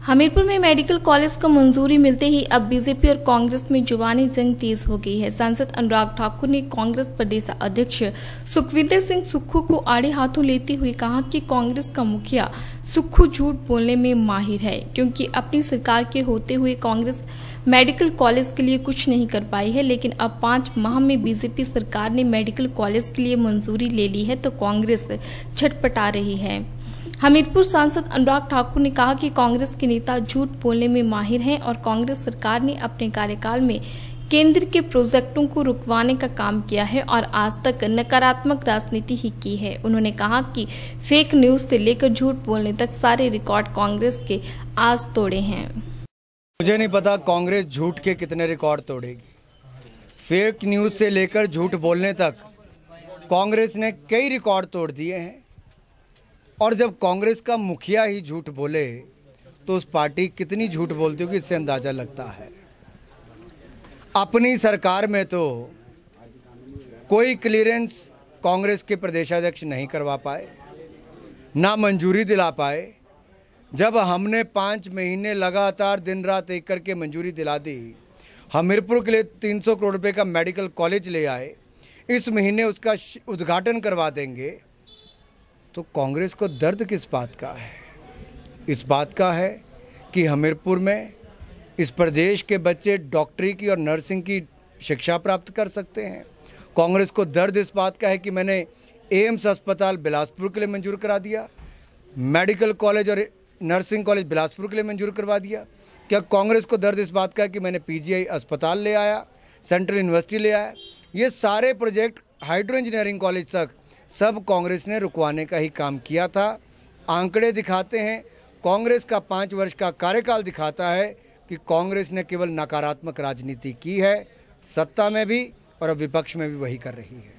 हमीरपुर में medical college को मंजूरी मिलते ही अब बीजेपी और कांग्रेस में जुबानी जंग तेज हो गई है। सांसद अनुराग ठाकुर ने कांग्रेस प्रदेश अध्यक्ष सुखविंदर सिंह सुक्खू को आड़े हाथों लेते हुए कहा कि कांग्रेस का मुखिया सुक्खू झूठ बोलने में माहिर है, क्योंकि अपनी सरकार के होते हुए कांग्रेस मेडिकल कॉलेज के लिए कुछ नहीं कर पाई है। लेकिन अब 5 माह में बीजेपी सरकार ने मेडिकल कॉलेज के लिए मंजूरी ले ली है तो कांग्रेस छटपटा रही है। हमीरपुर सांसद अनुराग ठाकुर ने कहा कि कांग्रेस के नेता झूठ बोलने में माहिर हैं और कांग्रेस सरकार ने अपने कार्यकाल में केंद्र के प्रोजेक्टों को रुकवाने का काम किया है और आज तक नकारात्मक राजनीति ही की है। उन्होंने कहा कि फेक न्यूज से लेकर झूठ बोलने तक सारे रिकॉर्ड कांग्रेस के आज तोड़े हैं। मुझे नहीं पता कांग्रेस झूठ के कितने रिकॉर्ड तोड़ेगी। फेक न्यूज से लेकर झूठ बोलने तक कांग्रेस ने कई रिकॉर्ड तोड़ दिए हैं। और जब कांग्रेस का मुखिया ही झूठ बोले तो उस पार्टी कितनी झूठ बोलती होगी, इससे अंदाजा लगता है। अपनी सरकार में तो कोई क्लियरेंस कांग्रेस के प्रदेशाध्यक्ष नहीं करवा पाए, ना मंजूरी दिला पाए। जब हमने 5 महीने लगातार दिन रात एक करके मंजूरी दिला दी, हमीरपुर के लिए 300 करोड़ रुपए का मेडिकल कॉलेज ले आए, इस महीने उसका उद्घाटन करवा देंगे, तो कांग्रेस को दर्द किस बात का है? इस बात का है कि हमीरपुर में इस प्रदेश के बच्चे डॉक्टरी की और नर्सिंग की शिक्षा प्राप्त कर सकते हैं। कांग्रेस को दर्द इस बात का है कि मैंने एम्स अस्पताल बिलासपुर के लिए मंजूर करा दिया, मेडिकल कॉलेज और नर्सिंग कॉलेज बिलासपुर के लिए मंजूर करवा दिया। क्या कांग्रेस को दर्द इस बात का है कि मैंने पीजीआई अस्पताल ले आया, सेंट्रल यूनिवर्सिटी ले आया? ये सारे प्रोजेक्ट हाइड्रो इंजीनियरिंग कॉलेज तक सब कांग्रेस ने रुकवाने का ही काम किया था। आंकड़े दिखाते हैं, कांग्रेस का 5 वर्ष का कार्यकाल दिखाता है कि कांग्रेस ने केवल नकारात्मक राजनीति की है, सत्ता में भी और अब विपक्ष में भी वही कर रही है।